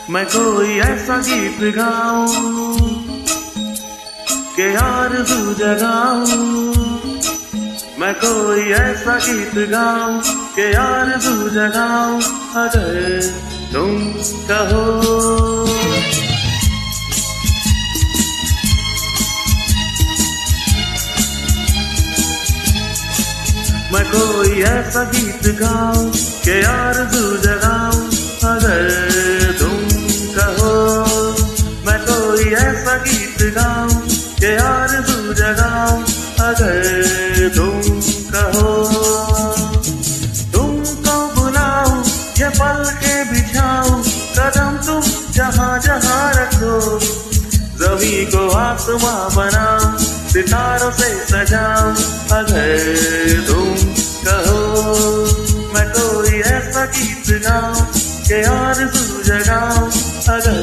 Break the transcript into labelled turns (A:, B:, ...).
A: मैं कोई ऐसा गीत गाऊं के आरज़ू जगाऊं। मैं कोई ऐसा गीत गाऊं के आरज़ू जगाऊं। अगर तुम कहो मैं कोई ऐसा गीत गाऊं के आरज़ू जगाऊं। अगर तुम कहो मैं कोई ऐसा गीत गाऊं के आरज़ू जगाऊं। अगर तुम कहो तुमको बुलाऊं ये पल के बिछाऊं। कदम तुम जहां जहां रखो ज़मीं को आसमां बनाऊं सितारों से सजाऊं। अगर तुम कहो मैं कोई ऐसा गीत गाऊं के आरज़ू जगाऊं। अगर